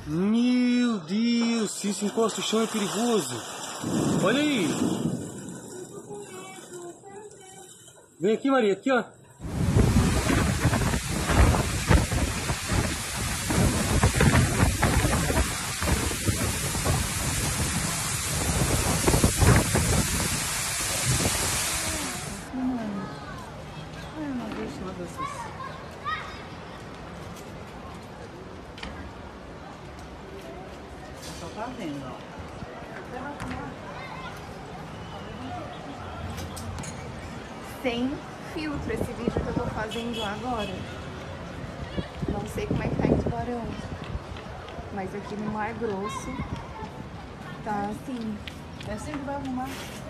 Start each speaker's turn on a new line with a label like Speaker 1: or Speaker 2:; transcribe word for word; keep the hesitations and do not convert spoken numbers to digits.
Speaker 1: Meu Deus, se isso encosta o chão é perigoso. Olha aí. Vem aqui, Maria, aqui, ó.
Speaker 2: Só tá vendo, ó.
Speaker 3: Sem filtro esse vídeo que eu tô fazendo agora. Não sei como é que tá em Tubarão, mas aqui no Mar Grosso tá assim.
Speaker 2: É sempre vai arrumar.